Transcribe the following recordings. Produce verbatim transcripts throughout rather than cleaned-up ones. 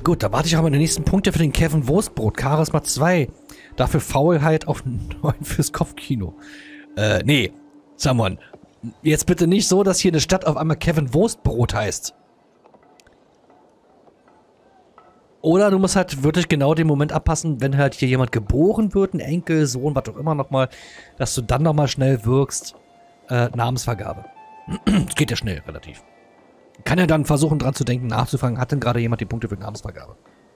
Gut, da warte ich aber die nächsten Punkte für den Kevin Wurstbrot. Charisma zwei. Dafür Faulheit auf neun fürs Kopfkino. Äh, nee. Samon. Jetzt bitte nicht so, dass hier eine Stadt auf einmal Kevin Wurstbrot heißt. Oder du musst halt wirklich genau den Moment abpassen, wenn halt hier jemand geboren wird, ein Enkel, Sohn, was auch immer nochmal, dass du dann nochmal schnell wirkst. Äh, Namensvergabe. Das geht ja schnell, relativ. Kann ja dann versuchen, dran zu denken, nachzufragen, hat denn gerade jemand die Punkte für die Namensvergabe?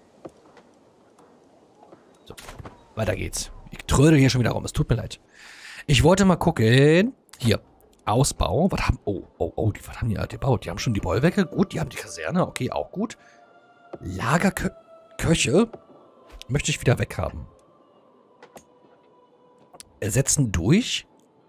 So, weiter geht's. Ich trödel hier schon wieder rum, es tut mir leid. Ich wollte mal gucken. Hier, Ausbau. Was haben, oh, oh, oh, die, was haben die gebaut? Die haben schon die Bollwerke, gut, die haben die Kaserne, okay, auch gut. Lagerköche möchte ich wieder weghaben. Ersetzen durch.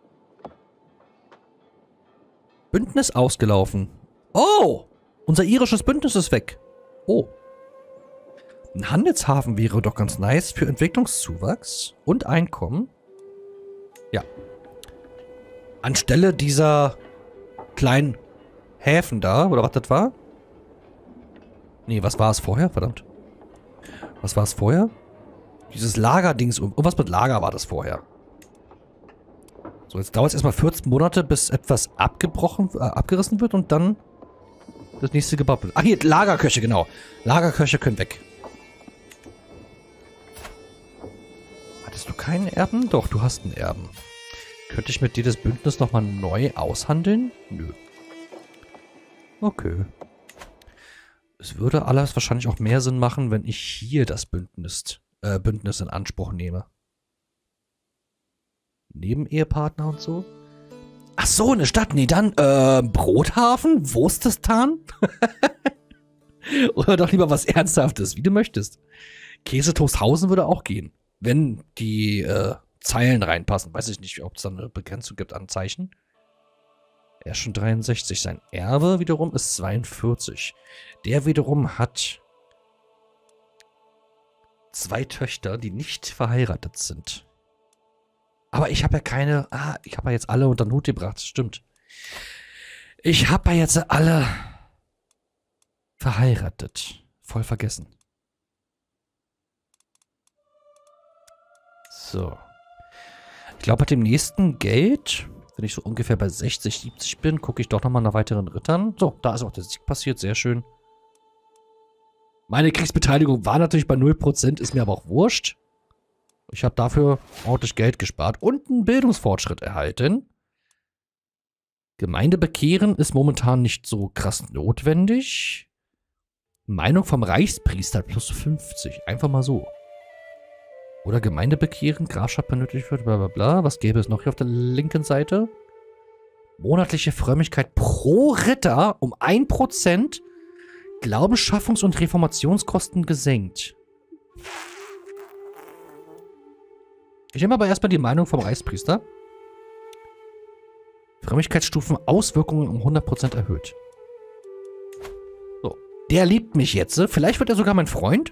Bündnis ausgelaufen. Oh! Unser irisches Bündnis ist weg. Oh. Ein Handelshafen wäre doch ganz nice für Entwicklungszuwachs und Einkommen. Ja. Anstelle dieser kleinen Häfen da, oder was das war? Nee, was war es vorher? Verdammt. Was war es vorher? Dieses Lagerdings. Irgendwas mit Lager war das vorher. So, jetzt dauert es erstmal vierzehn Monate, bis etwas abgebrochen, äh, abgerissen wird und dann das nächste gebaut wird. Ach, hier, Lagerköche, genau. Lagerköche können weg. Hattest du keinen Erben? Doch, du hast einen Erben. Könnte ich mit dir das Bündnis nochmal neu aushandeln? Nö. Okay. Es würde alles wahrscheinlich auch mehr Sinn machen, wenn ich hier das Bündnis, äh, Bündnis in Anspruch nehme. Nebenehepartner und so? Ach so, eine Stadt. Nee, dann, äh, Brothafen? Wurstistan? Oder doch lieber was Ernsthaftes, wie du möchtest. Käsetoasthausen würde auch gehen. Wenn die, äh, Zeilen reinpassen. Weiß ich nicht, ob es da eine Begrenzung gibt an Zeichen. Er ist schon dreiundsechzig. Sein Erbe wiederum ist zweiundvierzig. Der wiederum hat zwei Töchter, die nicht verheiratet sind. Aber ich habe ja keine... Ah, ich habe ja jetzt alle unter den Hut gebracht. Stimmt. Ich habe ja jetzt alle verheiratet. Voll vergessen. So. Ich glaube, mit dem nächsten Geld, wenn ich so ungefähr bei sechzig, siebzig bin, gucke ich doch nochmal nach weiteren Rittern. So, da ist auch der Sieg passiert. Sehr schön. Meine Kriegsbeteiligung war natürlich bei null Prozent, ist mir aber auch wurscht. Ich habe dafür ordentlich Geld gespart und einen Bildungsfortschritt erhalten. Gemeinde bekehren ist momentan nicht so krass notwendig. Meinung vom Reichspriester plus fünfzig. Einfach mal so. Oder Gemeinde bekehren, Grafschaft benötigt wird, bla bla bla. Was gäbe es noch hier auf der linken Seite? Monatliche Frömmigkeit pro Ritter um ein Prozent. Glaubensschaffungs- und Reformationskosten gesenkt. Ich nehme aber erstmal die Meinung vom Reichspriester. Frömmigkeitsstufen Auswirkungen um hundert Prozent erhöht. So. Der liebt mich jetzt. Vielleicht wird er sogar mein Freund.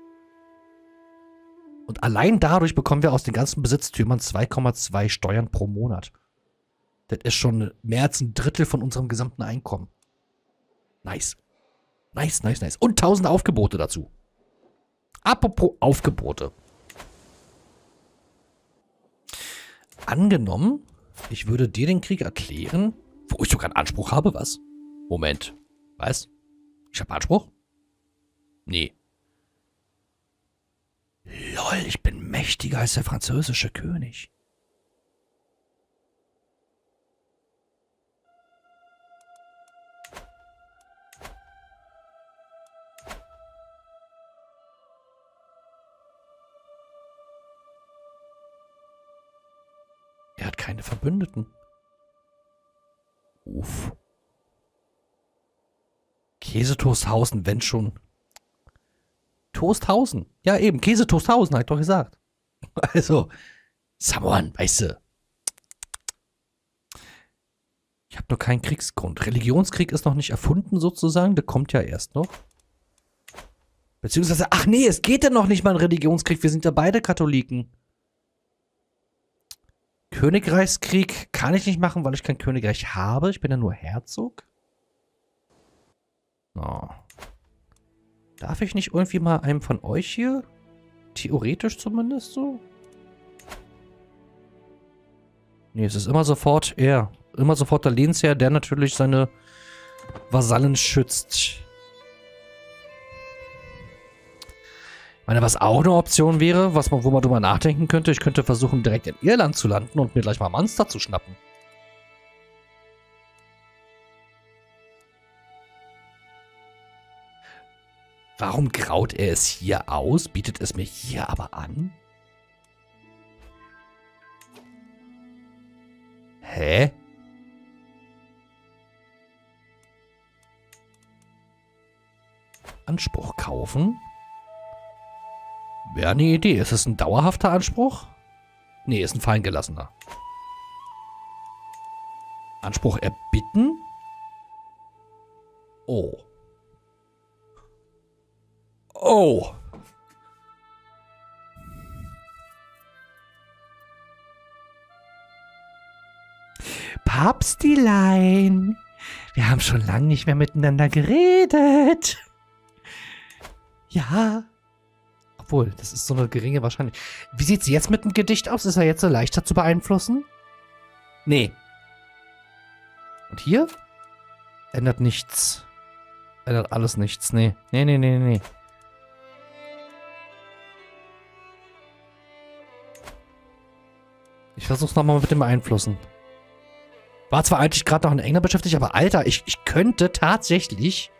Und allein dadurch bekommen wir aus den ganzen Besitztümern zwei Komma zwei Steuern pro Monat. Das ist schon mehr als ein Drittel von unserem gesamten Einkommen. Nice. Nice, nice, nice. Und tausend Aufgebote dazu. Apropos Aufgebote. Angenommen, ich würde dir den Krieg erklären, wo ich sogar einen Anspruch habe, was? Moment. Was? Ich habe Anspruch? Nee. Lol, ich bin mächtiger als der französische König. Er hat keine Verbündeten. Uff. Käsetoasthausen, wenn schon. Toasthausen. Ja, eben, Käsetoasthausen, hab ich doch gesagt. Also, Samoan, weißt du. Ich habe noch keinen Kriegsgrund. Religionskrieg ist noch nicht erfunden, sozusagen. Der kommt ja erst noch. Beziehungsweise, ach nee, es geht ja noch nicht mal ein Religionskrieg. Wir sind ja beide Katholiken. Königreichskrieg kann ich nicht machen, weil ich kein Königreich habe. Ich bin ja nur Herzog. Oh. Darf ich nicht irgendwie mal einem von euch hier? Theoretisch zumindest so? Nee, es ist immer sofort er. Immer sofort der Lehnsherr, der natürlich seine Vasallen schützt. Ich meine, was auch eine Option wäre, was man, wo man drüber nachdenken könnte, ich könnte versuchen, direkt in Irland zu landen und mir gleich mal Monster zu schnappen. Warum graut er es hier aus? Bietet es mir hier aber an? Hä? Anspruch kaufen? Wäre eine Idee. Ist es ein dauerhafter Anspruch? Nee, ist ein feingelassener. Anspruch erbitten? Oh. Oh. Papstilein. Wir haben schon lange nicht mehr miteinander geredet. Ja. Obwohl, das ist so eine geringe Wahrscheinlichkeit. Wie sieht es jetzt mit dem Gedicht aus? Ist er jetzt so leichter zu beeinflussen? Nee. Und hier? Ändert nichts. Ändert alles nichts. Nee. Nee, nee, nee, nee. Ich versuch's nochmal mit dem Beeinflussen. War zwar eigentlich gerade noch ein Engler beschäftigt, aber Alter, ich, ich könnte tatsächlich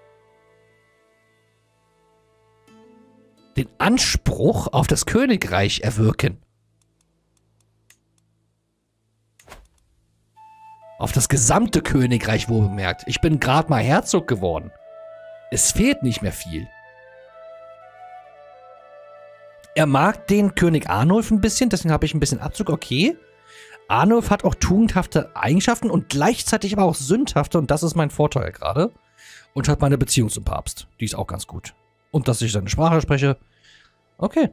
den Anspruch auf das Königreich erwirken. Auf das gesamte Königreich, wohl bemerkt. Ich bin gerade mal Herzog geworden. Es fehlt nicht mehr viel. Er mag den König Arnulf ein bisschen, deswegen habe ich ein bisschen Abzug, okay. Arnulf hat auch tugendhafte Eigenschaften und gleichzeitig aber auch sündhafte, und das ist mein Vorteil gerade. Und hat meine Beziehung zum Papst. Die ist auch ganz gut. Und dass ich seine Sprache spreche. Okay.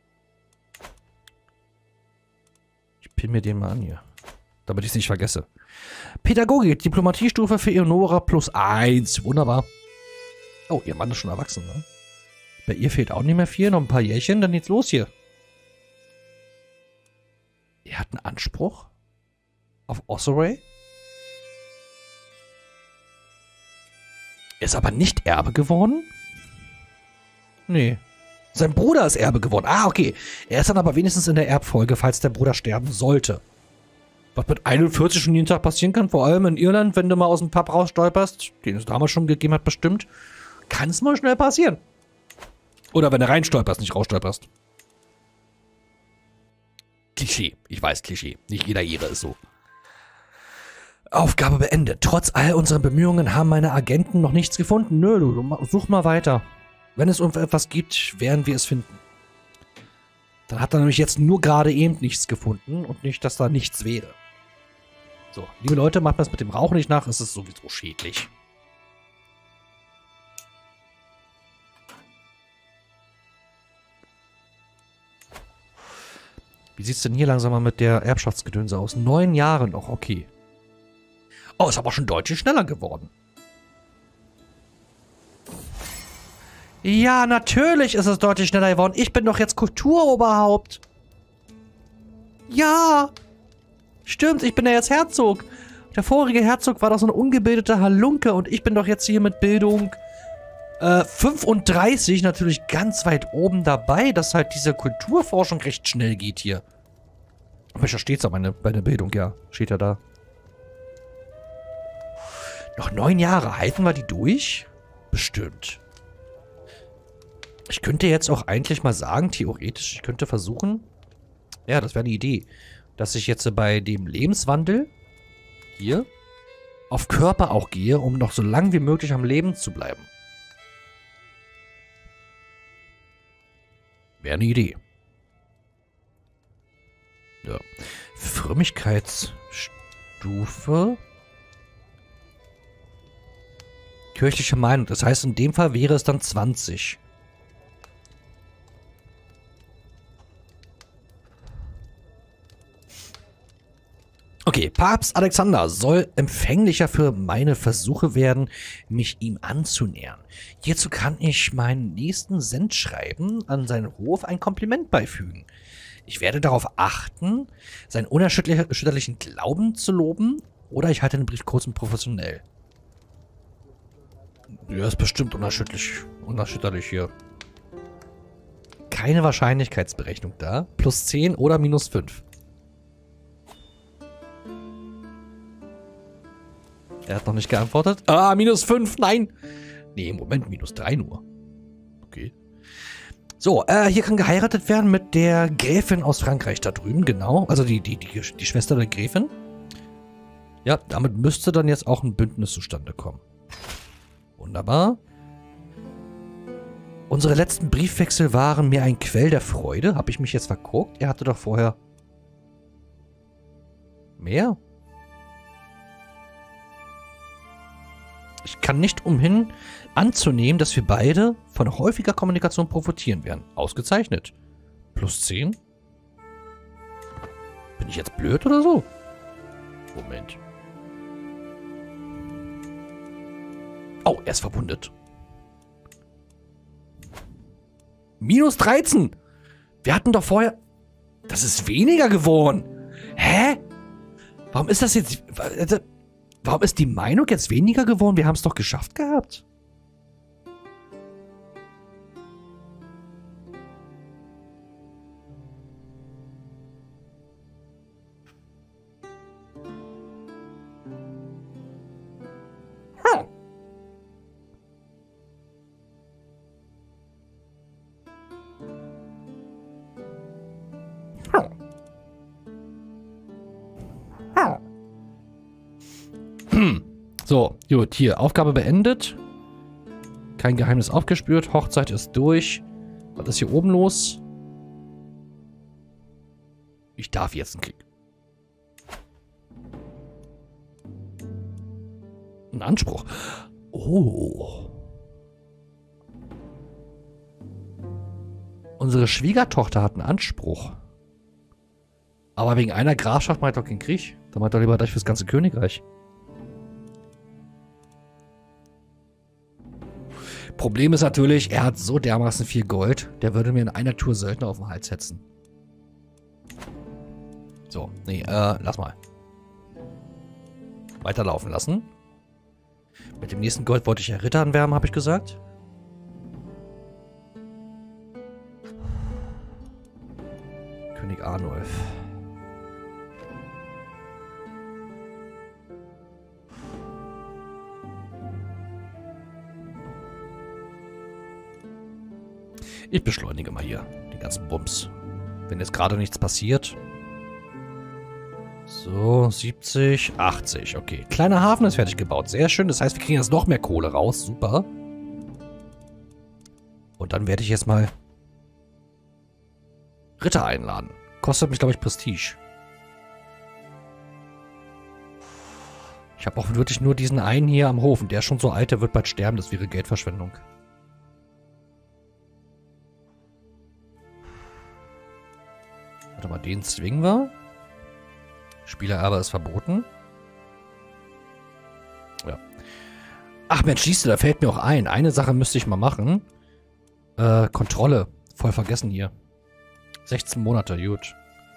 Ich pin mir den mal an hier. Damit ich es nicht vergesse. Pädagogik, Diplomatiestufe für Eonora plus eins. Wunderbar. Oh, ihr Mann ist schon erwachsen, ne? Bei ihr fehlt auch nicht mehr viel, noch ein paar Jährchen, dann geht's los hier. Er hat einen Anspruch auf Ossoray. Er ist aber nicht Erbe geworden? Nee. Sein Bruder ist Erbe geworden. Ah, okay. Er ist dann aber wenigstens in der Erbfolge, falls der Bruder sterben sollte. Was mit einundvierzig schon jeden Tag passieren kann, vor allem in Irland, wenn du mal aus dem Pub rausstolperst, den es damals schon gegeben hat bestimmt, kann es mal schnell passieren. Oder wenn du reinstolperst, nicht rausstolperst. Klischee. Ich weiß, Klischee. Nicht jeder Ire ist so. Aufgabe beendet. Trotz all unseren Bemühungen haben meine Agenten noch nichts gefunden. Nö, du, such mal weiter. Wenn es etwas gibt, werden wir es finden. Dann hat er nämlich jetzt nur gerade eben nichts gefunden und nicht, dass da nichts wäre. So, liebe Leute, macht das mit dem Rauchen nicht nach. Es ist sowieso schädlich. Wie sieht es denn hier langsam mal mit der Erbschaftsgedönse aus? Neun Jahre noch, okay. Oh, ist aber schon deutlich schneller geworden. Ja, natürlich ist es deutlich schneller geworden. Ich bin doch jetzt Kulturoberhaupt. Ja. Stimmt, ich bin ja jetzt Herzog. Der vorige Herzog war doch so eine ungebildete Halunke und ich bin doch jetzt hier mit Bildung äh, fünfunddreißig natürlich ganz weit oben dabei, dass halt diese Kulturforschung recht schnell geht hier. Aber da steht es auch meine, bei der Bildung, ja. Steht ja da. Noch neun Jahre. Halten wir die durch? Bestimmt. Ich könnte jetzt auch eigentlich mal sagen, theoretisch, ich könnte versuchen, ja, das wäre eine Idee, dass ich jetzt bei dem Lebenswandel hier auf Körper auch gehe, um noch so lange wie möglich am Leben zu bleiben. Wäre eine Idee. Ja. Frömmigkeitsstufe. Kirchliche Meinung. Das heißt, in dem Fall wäre es dann zwanzig. Okay, Papst Alexander soll empfänglicher für meine Versuche werden, mich ihm anzunähern. Hierzu kann ich meinen nächsten Sendschreiben an seinen Hof ein Kompliment beifügen. Ich werde darauf achten, seinen unerschütterlichen Glauben zu loben, oder ich halte den Brief kurz und professionell. Ja, ist bestimmt unerschütterlich, unerschütterlich hier. Keine Wahrscheinlichkeitsberechnung da. Plus zehn oder minus fünf. Er hat noch nicht geantwortet. Ah, minus fünf, nein. Nee, im Moment minus drei nur. Okay. So, äh, hier kann geheiratet werden mit der Gräfin aus Frankreich da drüben, genau. Also die, die, die, die Schwester der Gräfin. Ja, damit müsste dann jetzt auch ein Bündnis zustande kommen. Wunderbar. Unsere letzten Briefwechsel waren mir ein Quell der Freude. Habe ich mich jetzt verguckt? Er hatte doch vorher mehr. Ich kann nicht umhin anzunehmen, dass wir beide von häufiger Kommunikation profitieren werden. Ausgezeichnet. Plus zehn. Bin ich jetzt blöd oder so? Moment. Oh, er ist verwundet. Minus dreizehn. Wir hatten doch vorher... Das ist weniger geworden. Hä? Warum ist das jetzt... Warum ist die Meinung jetzt weniger geworden? Wir haben es doch geschafft gehabt. Hm. Hm. Hm. So, gut, hier, Aufgabe beendet. Kein Geheimnis aufgespürt, Hochzeit ist durch. Was ist hier oben los? Ich darf jetzt einen Krieg. Ein Anspruch. Oh. Unsere Schwiegertochter hat einen Anspruch. Aber wegen einer Grafschaft meint doch kein Krieg. Da meint doch lieber gleich fürs ganze Königreich. Problem ist natürlich, er hat so dermaßen viel Gold, der würde mir in einer Tour Söldner auf den Hals setzen. So, nee, äh, lass mal. Weiterlaufen lassen. Mit dem nächsten Gold wollte ich ja Ritter anwerben, habe ich gesagt. König Arnulf. Ich beschleunige mal hier den ganzen Bums. Wenn jetzt gerade nichts passiert. So, siebzig, achtzig. Okay, kleiner Hafen ist fertig gebaut. Sehr schön. Das heißt, wir kriegen jetzt noch mehr Kohle raus. Super. Und dann werde ich jetzt mal Ritter einladen. Kostet mich, glaube ich, Prestige. Ich habe auch wirklich nur diesen einen hier am Hof. Und der ist schon so alt, der wird bald sterben. Das wäre Geldverschwendung. Warte mal, den zwingen wir. Spielererbe ist verboten. Ja. Ach Mensch, siehst du, da fällt mir auch ein. Eine Sache müsste ich mal machen. Äh, Kontrolle. Voll vergessen hier. sechzehn Monate, gut.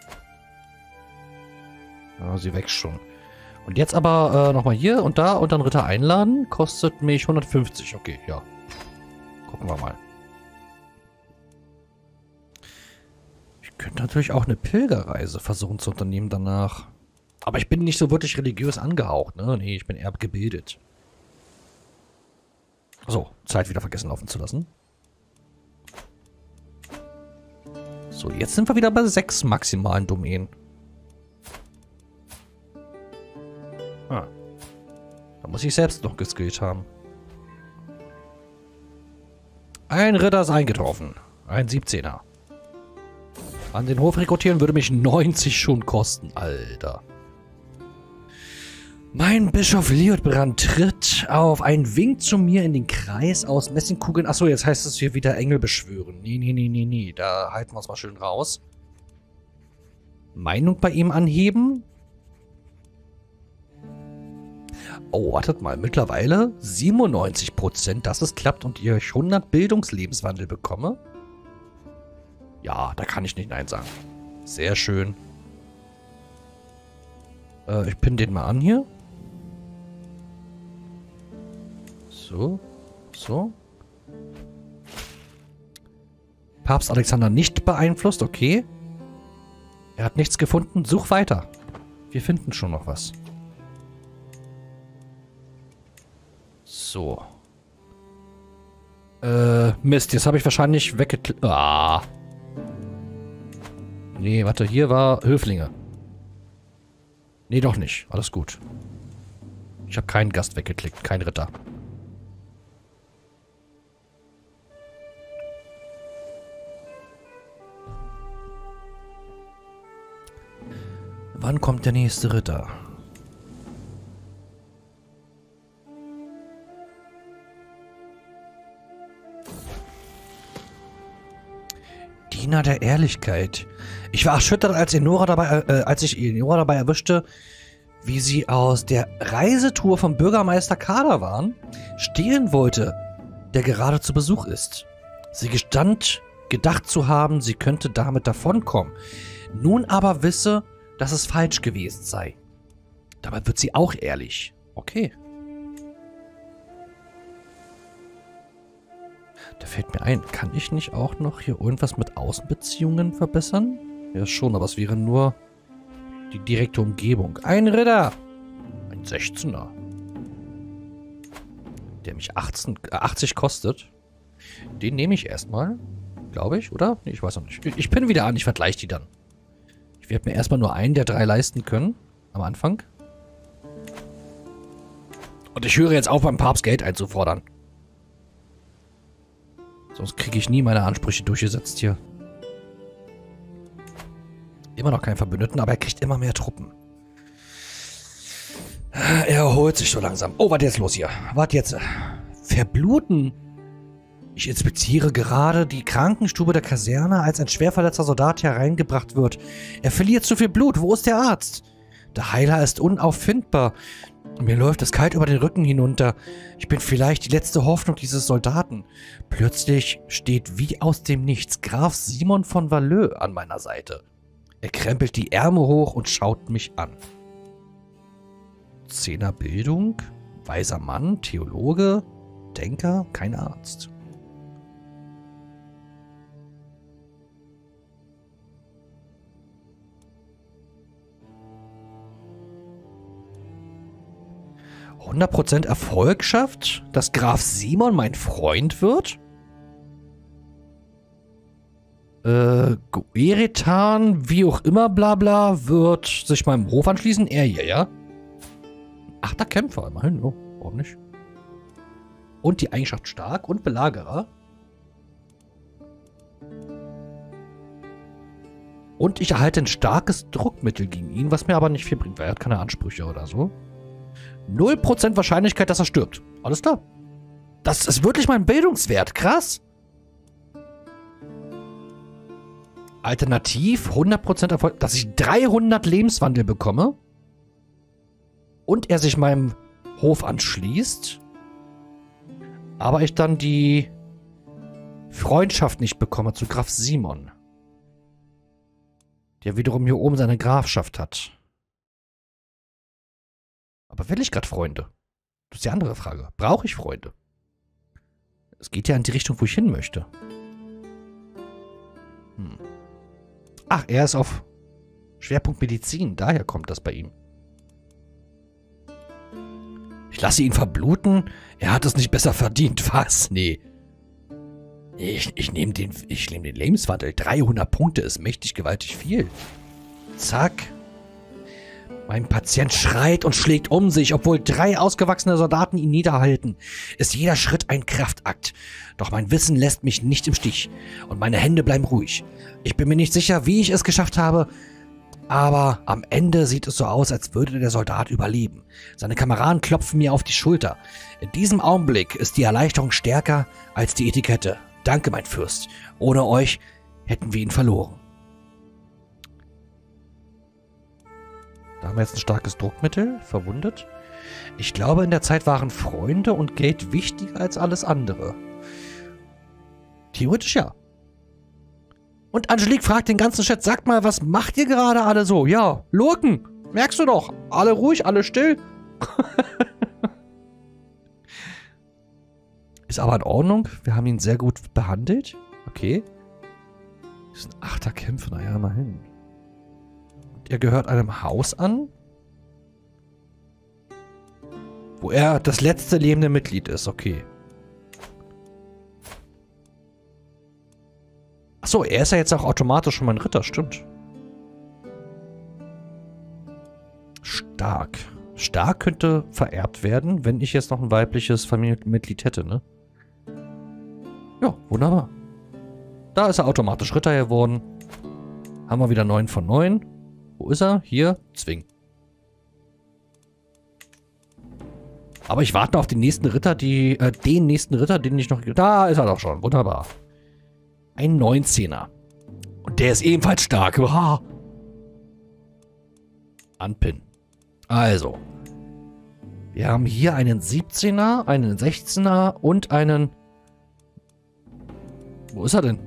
Ja, sie wächst schon. Und jetzt aber äh, nochmal hier und da und dann Ritter einladen. Kostet mich hundertfünfzig. Okay, ja. Gucken wir mal. Ich könnte natürlich auch eine Pilgerreise versuchen zu unternehmen danach. Aber ich bin nicht so wirklich religiös angehaucht, ne? Nee, ich bin eher gebildet. So, Zeit wieder vergessen laufen zu lassen. So, jetzt sind wir wieder bei sechs maximalen Domänen. Ah. Da muss ich selbst noch geskillt haben. Ein Ritter ist eingetroffen. Ein siebzehner. An den Hof rekrutieren würde mich neunzig schon kosten, Alter. Mein Bischof Liutbrand tritt auf einen Wink zu mir in den Kreis aus Messingkugeln. Achso, jetzt heißt es hier wieder Engel beschwören. Nee, nee, nee, nee, nee. Da halten wir uns mal schön raus. Meinung bei ihm anheben. Oh, wartet mal. Mittlerweile siebenundneunzig Prozent, dass es klappt und ihr hundert Bildungslebenswandel bekomme. Ja, da kann ich nicht Nein sagen. Sehr schön. Äh, ich pinne den mal an hier. So. So. Papst Alexander nicht beeinflusst, okay. Er hat nichts gefunden. Such weiter. Wir finden schon noch was. So. Äh, Mist, jetzt habe ich wahrscheinlich weggeklickt. Ah. Nee, warte, hier war Höflinge. Nee, doch nicht. Alles gut. Ich habe keinen Gast weggeklickt, kein Ritter. Wann kommt der nächste Ritter? Diener der Ehrlichkeit. Ich war erschüttert, als, Enora dabei, äh, als ich Enora dabei erwischte, wie sie aus der Reisetour vom Bürgermeister Kader waren, stehlen wollte, der gerade zu Besuch ist. Sie gestand, gedacht zu haben, sie könnte damit davonkommen. Nun aber wisse, dass es falsch gewesen sei. Dabei wird sie auch ehrlich. Okay. Da fällt mir ein, kann ich nicht auch noch hier irgendwas mit Außenbeziehungen verbessern? Ja schon, aber es wäre nur die direkte Umgebung. Ein Ritter! Ein sechzehner. Der mich achtzehn, äh, achtzig kostet. Den nehme ich erstmal. Glaube ich, oder? Nee, ich weiß noch nicht. Ich, ich pinne wieder an, ich vergleiche die dann. Ich werde mir erstmal nur einen der drei leisten können. Am Anfang. Und ich höre jetzt auf, beim Papst Geld einzufordern. Sonst kriege ich nie meine Ansprüche durchgesetzt hier. Immer noch keinen Verbündeten, aber er kriegt immer mehr Truppen. Er erholt sich so langsam. Oh, was jetzt los hier? Was jetzt? Verbluten? Ich inspiziere gerade die Krankenstube der Kaserne, als ein schwerverletzter Soldat hereingebracht wird. Er verliert zu viel Blut. Wo ist der Arzt? Der Heiler ist unauffindbar. Mir läuft es kalt über den Rücken hinunter. Ich bin vielleicht die letzte Hoffnung dieses Soldaten. Plötzlich steht wie aus dem Nichts Graf Simon von Valleux an meiner Seite. Er krempelt die Ärmel hoch und schaut mich an. Zehner Bildung, weiser Mann, Theologe, Denker, kein Arzt. hundert Prozent Erfolg schafft, dass Graf Simon mein Freund wird? Äh, Gueritan, wie auch immer, bla bla, wird sich meinem Hof anschließen. Er hier, ja? Achter Kämpfer, immerhin, oh, warum nicht? Und die Eigenschaft stark und Belagerer. Und ich erhalte ein starkes Druckmittel gegen ihn, was mir aber nicht viel bringt, weil er hat keine Ansprüche oder so. null Prozent Wahrscheinlichkeit, dass er stirbt. Alles klar. Das ist wirklich mein Bildungswert. Krass. Alternativ hundert Prozent Erfolg, dass ich dreihundert Lebenswandel bekomme. Und er sich meinem Hof anschließt. Aber ich dann die Freundschaft nicht bekomme zu Graf Simon. Der wiederum hier oben seine Grafschaft hat. Aber will ich gerade Freunde? Das ist die andere Frage. Brauche ich Freunde? Es geht ja in die Richtung, wo ich hin möchte. Hm. Ach, er ist auf Schwerpunkt Medizin. Daher kommt das bei ihm. Ich lasse ihn verbluten. Er hat es nicht besser verdient. Was? Nee. Ich, ich nehme den, ich nehm den Lebenswandel. dreihundert Punkte ist mächtig gewaltig viel. Zack. Mein Patient schreit und schlägt um sich, obwohl drei ausgewachsene Soldaten ihn niederhalten. Ist jeder Schritt ein Kraftakt. Doch mein Wissen lässt mich nicht im Stich. Und meine Hände bleiben ruhig. Ich bin mir nicht sicher, wie ich es geschafft habe. Aber am Ende sieht es so aus, als würde der Soldat überleben. Seine Kameraden klopfen mir auf die Schulter. In diesem Augenblick ist die Erleichterung stärker als die Etikette. Danke, mein Fürst. Ohne euch hätten wir ihn verloren. Da haben wir jetzt ein starkes Druckmittel. Verwundet. Ich glaube, in der Zeit waren Freunde und Geld wichtiger als alles andere. Theoretisch ja. Und Angelique fragt den ganzen Chat, sagt mal, was macht ihr gerade alle so? Ja, Lurken. Merkst du doch. Alle ruhig, alle still. Ist aber in Ordnung. Wir haben ihn sehr gut behandelt. Okay. Das sind Achterkämpfe, naja, immerhin. Und er gehört einem Haus an, wo er das letzte lebende Mitglied ist. Okay. Achso, er ist ja jetzt auch automatisch schon mein Ritter, stimmt. Stark. Stark könnte vererbt werden, wenn ich jetzt noch ein weibliches Familienmitglied hätte, ne? Ja, wunderbar. Da ist er automatisch Ritter geworden. Haben wir wieder neun von neun. Wo ist er? Hier. Zwing. Aber ich warte auf den nächsten Ritter, die, äh, den nächsten Ritter, den ich noch... Da ist er doch schon. Wunderbar. Ein neunzehner. Und der ist ebenfalls stark. Wow. Anpin. Also. Wir haben hier einen siebzehner, einen sechzehner und einen... Wo ist er denn?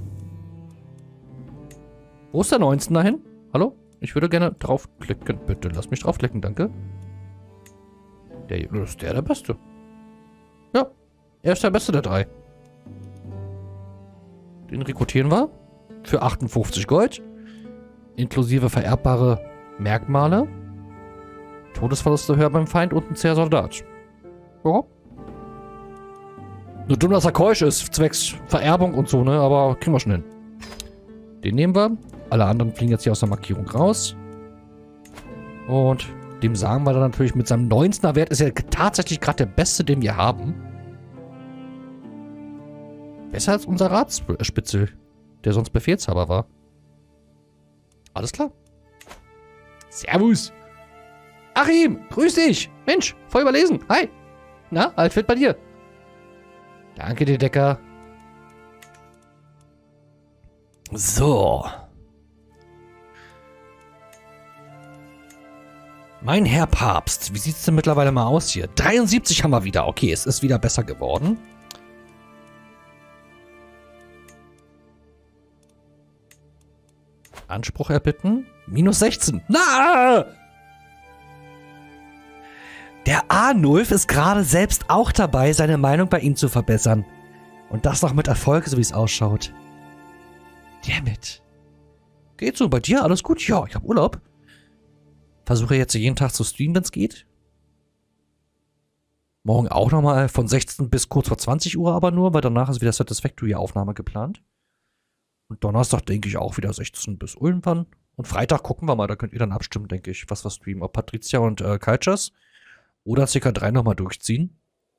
Wo ist der neunzehner hin? Hallo? Ich würde gerne draufklicken. Bitte lass mich draufklicken, danke. Der ist der der Beste. Ja, er ist der Beste der drei. Den rekrutieren wir. Für achtundfünfzig Gold. Inklusive vererbbare Merkmale. Todesverluste höher beim Feind und ein zäher Soldat. Ja. Nur dumm, dass er keusch ist, zwecks Vererbung und so, ne? Aber kriegen wir schon hin. Den nehmen wir. Alle anderen fliegen jetzt hier aus der Markierung raus. Und dem sagen wir dann natürlich, mit seinem neunzehner Wert ist er tatsächlich gerade der beste, den wir haben. Besser als unser Ratsspitzel, der sonst Befehlshaber war. Alles klar. Servus. Achim, grüß dich. Mensch, voll überlesen. Hi. Na, alles fit bei dir? Danke dir, Decker. So. Mein Herr Papst, wie sieht es denn mittlerweile mal aus hier? dreiundsiebzig haben wir wieder. Okay, es ist wieder besser geworden. Anspruch erbitten. Minus sechzehn. Na! Der Arnulf ist gerade selbst auch dabei, seine Meinung bei ihm zu verbessern. Und das noch mit Erfolg, so wie es ausschaut. Dammit. Geht so, bei dir? Alles gut? Ja, ich habe Urlaub. Versuche jetzt jeden Tag zu streamen, wenn es geht. Morgen auch nochmal von sechzehn bis kurz vor zwanzig Uhr aber nur, weil danach ist wieder Satisfactory-Aufnahme geplant. Und Donnerstag denke ich auch wieder sechzehn bis irgendwann. Und Freitag gucken wir mal, da könnt ihr dann abstimmen, denke ich, was wir streamen. Ob Patricia und äh, Kalchas oder C K drei nochmal durchziehen.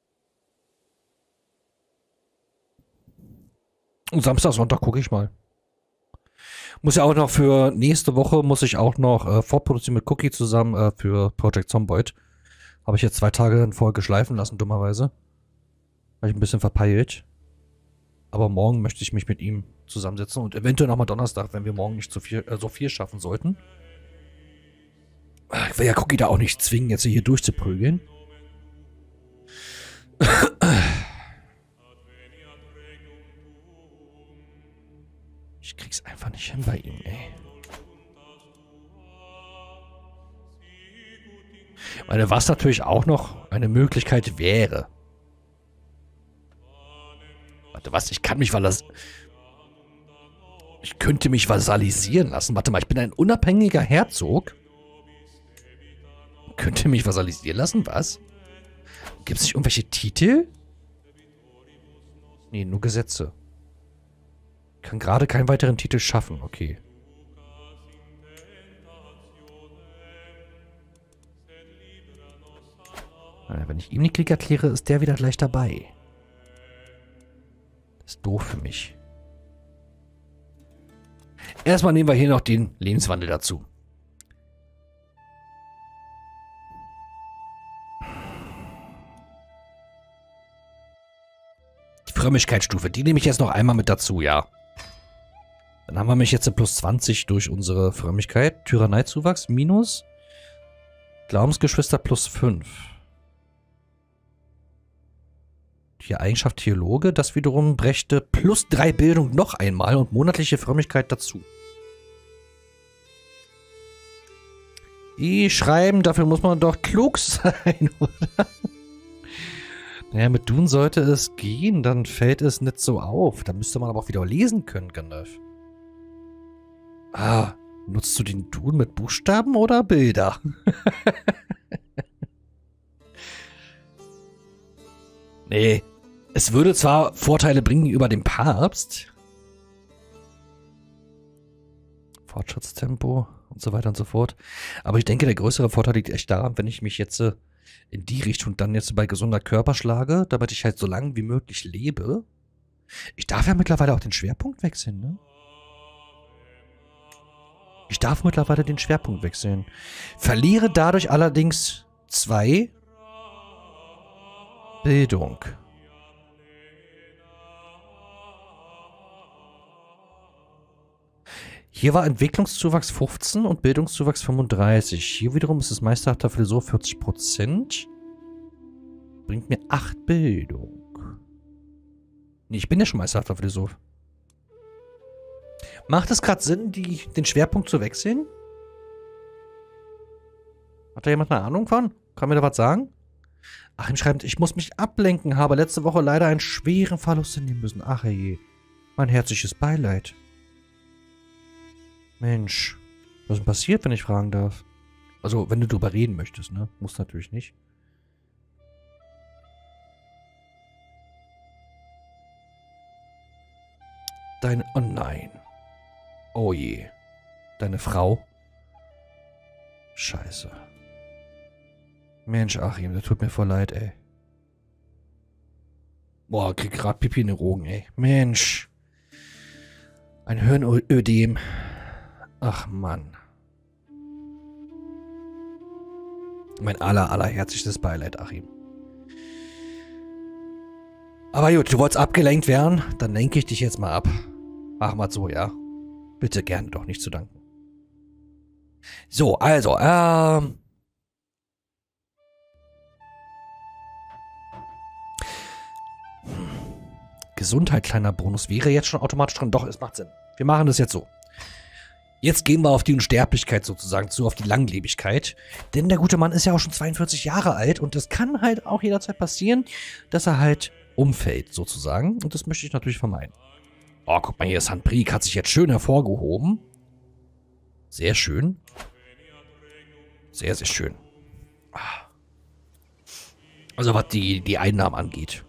Und Samstag, Sonntag gucke ich mal. Muss ja auch noch für nächste Woche, muss ich auch noch äh, vorproduzieren mit Cookie zusammen äh, für Project Zomboid. Habe ich jetzt zwei Tage in Folge schleifen lassen, dummerweise. War ich ein bisschen verpeilt. Aber morgen möchte ich mich mit ihm zusammensetzen und eventuell nochmal Donnerstag, wenn wir morgen nicht so viel, äh, so viel schaffen sollten. Ich will ja Cookie da auch nicht zwingen, jetzt hier durchzuprügeln. Ich krieg's einfach nicht hin bei ihm, ey. Ich meine, was natürlich auch noch eine Möglichkeit wäre. Warte, was? Ich kann mich valas... Ich könnte mich vasalisieren lassen. Warte mal, ich bin ein unabhängiger Herzog. Könnte mich vasalisieren lassen? Was? Gibt es nicht irgendwelche Titel? Nee, nur Gesetze. Kann gerade keinen weiteren Titel schaffen. Okay. Wenn ich ihm den Krieg erkläre, ist der wieder gleich dabei. Das ist doof für mich. Erstmal nehmen wir hier noch den Lebenswandel dazu. Die Frömmigkeitsstufe, die nehme ich jetzt noch einmal mit dazu, ja. Dann haben wir mich jetzt in plus zwanzig durch unsere Frömmigkeit. Tyranneizuwachs minus. Glaubensgeschwister plus fünf. Hier Eigenschaft Theologe, das wiederum brächte plus drei Bildung noch einmal und monatliche Frömmigkeit dazu. Die schreiben, dafür muss man doch klug sein, oder? Naja, mit Dun sollte es gehen, dann fällt es nicht so auf. Da müsste man aber auch wieder lesen können, Gandalf. Ah, nutzt du den Dun mit Buchstaben oder Bilder? Nee, es würde zwar Vorteile bringen über den Papst. Fortschrittstempo und so weiter und so fort. Aber ich denke, der größere Vorteil liegt echt daran, wenn ich mich jetzt äh, in die Richtung dann jetzt bei gesunder Körper schlage, damit ich halt so lange wie möglich lebe. Ich darf ja mittlerweile auch den Schwerpunkt wechseln, ne? Ich darf mittlerweile den Schwerpunkt wechseln. Verliere dadurch allerdings zwei Bildung. Hier war Entwicklungszuwachs fünfzehn und Bildungszuwachs fünfunddreißig. Hier wiederum ist es meisterhafter Philosoph vierzig Prozent. Bringt mir acht Bildung. Nee, ich bin ja schon meisterhafter Philosoph. Macht es gerade Sinn, die, den Schwerpunkt zu wechseln? Hat da jemand eine Ahnung von? Kann mir da was sagen? Achim schreibt, ich muss mich ablenken, habe letzte Woche leider einen schweren Verlust hinnehmen müssen. Ach je, mein herzliches Beileid. Mensch, was ist denn passiert, wenn ich fragen darf? Also, wenn du drüber reden möchtest, ne? Muss natürlich nicht. Deine, oh nein. Oh je. Deine Frau? Scheiße. Mensch, Achim, das tut mir voll leid, ey. Boah, krieg grad Pipi in den Augen, ey. Mensch. Ein Hirnödem. Ach, Mann. Mein aller, allerherzlichstes Beileid, Achim. Aber gut, du wolltest abgelenkt werden, dann lenke ich dich jetzt mal ab. Mach mal so, ja. Bitte gerne doch nicht zu danken. So, also, ähm... Gesundheit, kleiner Bonus, wäre jetzt schon automatisch dran. Doch, es macht Sinn. Wir machen das jetzt so. Jetzt gehen wir auf die Unsterblichkeit sozusagen zu, auf die Langlebigkeit. Denn der gute Mann ist ja auch schon zweiundvierzig Jahre alt und es kann halt auch jederzeit passieren, dass er halt umfällt sozusagen. Und das möchte ich natürlich vermeiden. Oh, guck mal hier, Sandbrik hat sich jetzt schön hervorgehoben. Sehr schön. Sehr, sehr schön. Also was die, die Einnahmen angeht.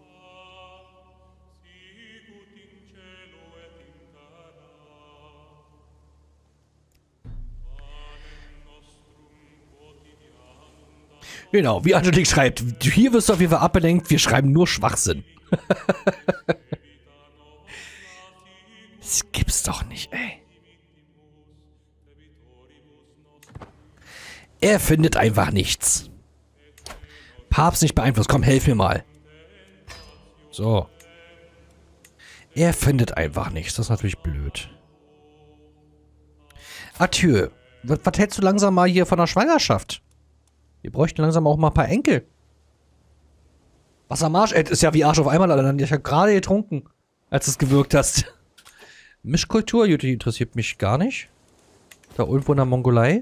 Genau, wie Angelique schreibt, hier wirst du auf jeden Fall abgelenkt, wir schreiben nur Schwachsinn. Das gibt's doch nicht, ey. Er findet einfach nichts. Papst nicht beeinflusst, komm, helf mir mal. So. Er findet einfach nichts, das ist natürlich blöd. Adieu, was, was hältst du langsam mal hier von der Schwangerschaft? Wir bräuchten langsam auch mal ein paar Enkel. Was am Arsch? Ey, ist ja wie Arsch auf einmal, Alter. Ich habe gerade getrunken, als du es gewirkt hast. Mischkultur, die interessiert mich gar nicht. Da irgendwo in der Mongolei.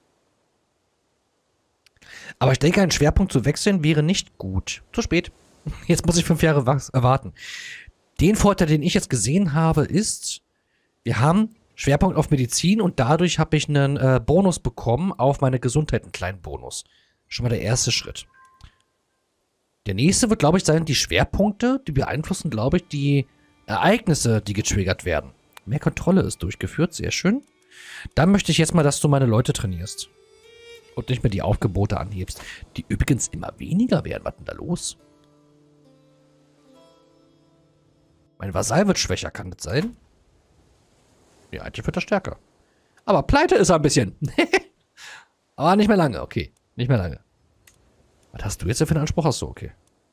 Aber ich denke, einen Schwerpunkt zu wechseln wäre nicht gut. Zu spät. Jetzt muss ich fünf Jahre warten. Den Vorteil, den ich jetzt gesehen habe, ist, wir haben Schwerpunkt auf Medizin und dadurch habe ich einen äh, Bonus bekommen auf meine Gesundheit, einen kleinen Bonus. Schon mal der erste Schritt. Der nächste wird, glaube ich, sein, die Schwerpunkte, die beeinflussen, glaube ich, die Ereignisse, die getriggert werden. Mehr Kontrolle ist durchgeführt, sehr schön. Dann möchte ich jetzt mal, dass du meine Leute trainierst. Und nicht mehr die Aufgebote anhebst, die übrigens immer weniger werden. Was ist denn da los? Mein Vasall wird schwächer, kann das sein? Ja, eigentlich wird er stärker. Aber pleite ist er ein bisschen. Aber nicht mehr lange, okay. Nicht mehr lange. Was hast du jetzt für einen Anspruch? Achso, okay.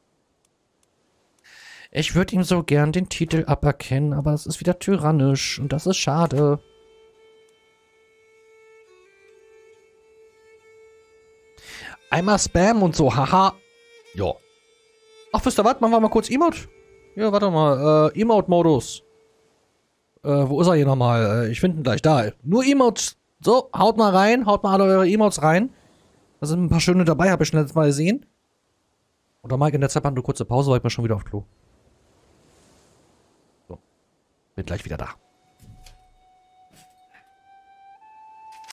Ich würde ihm so gern den Titel aberkennen, aber es ist wieder tyrannisch und das ist schade. Einmal Spam und so, haha. Jo. Ach, wisst ihr was? Machen wir mal kurz Emote. Ja, warte mal. Äh, Emote-Modus. Äh, wo ist er hier nochmal? Äh, ich finde ihn gleich da. Nur Emotes. So, haut mal rein. Haut mal alle eure Emotes rein. Da sind ein paar schöne dabei, habe ich schon letztes Mal gesehen. Oder Mike, in der Zeit machen eine kurze Pause, weil ich bin schon wieder auf Klo. So. Bin gleich wieder da.